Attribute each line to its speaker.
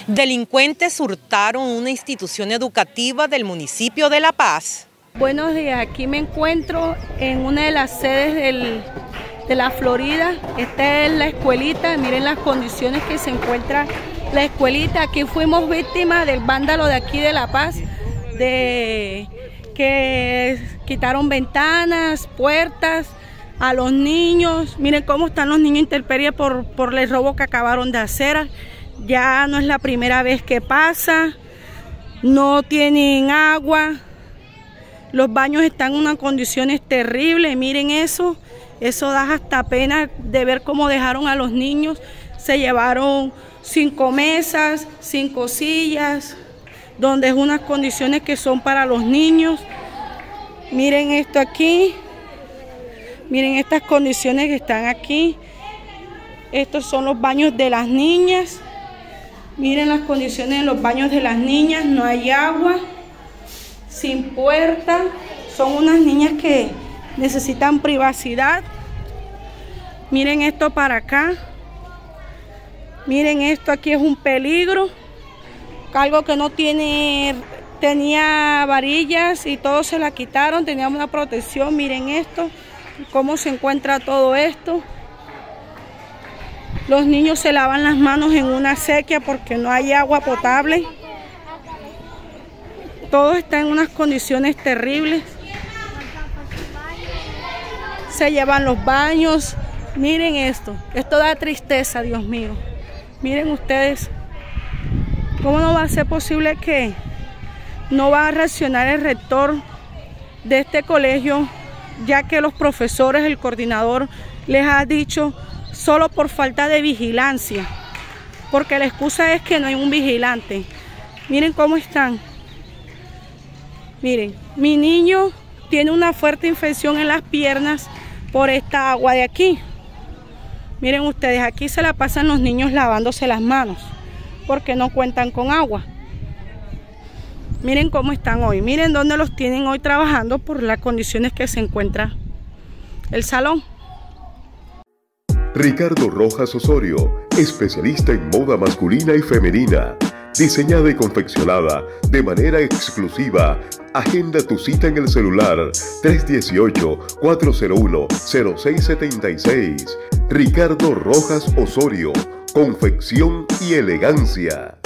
Speaker 1: Delincuentes hurtaron una institución educativa del municipio de La Paz.
Speaker 2: Buenos días, aquí me encuentro en una de las sedes de la Florida. Esta es la escuelita, miren las condiciones que se encuentra la escuelita. Aquí fuimos víctimas del vándalo de aquí de La Paz, que quitaron ventanas, puertas a los niños. Miren cómo están los niños intemperie por el robo que acabaron de hacer. Ya no es la primera vez que pasa, no tienen agua, los baños están en unas condiciones terribles. Miren eso da hasta pena de ver cómo dejaron a los niños. Se llevaron 5 mesas, 5 sillas, donde es unas condiciones que son para los niños. Miren esto aquí, miren estas condiciones que están aquí. Estos son los baños de las niñas. Miren las condiciones de los baños de las niñas, no hay agua, sin puerta. Son unas niñas que necesitan privacidad. Miren esto para acá. Miren esto, aquí es un peligro. Algo que no tenía varillas y todo se la quitaron, teníamos una protección. Miren esto, cómo se encuentra todo esto. Los niños se lavan las manos en una sequía porque no hay agua potable. Todo está en unas condiciones terribles. Se llevan los baños. Miren esto da tristeza, Dios mío. Miren ustedes, ¿cómo no va a ser posible que no va a reaccionar el rector de este colegio, ya que los profesores, el coordinador, les ha dicho solo por falta de vigilancia? Porque la excusa es que no hay un vigilante. Miren cómo están. Miren, mi niño tiene una fuerte infección en las piernas por esta agua de aquí. Miren ustedes, aquí se la pasan los niños lavándose las manos porque no cuentan con agua. Miren cómo están hoy, miren dónde los tienen hoy trabajando por las condiciones que se encuentra el salón.
Speaker 3: Ricardo Rojas Osorio, especialista en moda masculina y femenina, diseñada y confeccionada de manera exclusiva. Agenda tu cita en el celular 318-401-0676. Ricardo Rojas Osorio, confección y elegancia.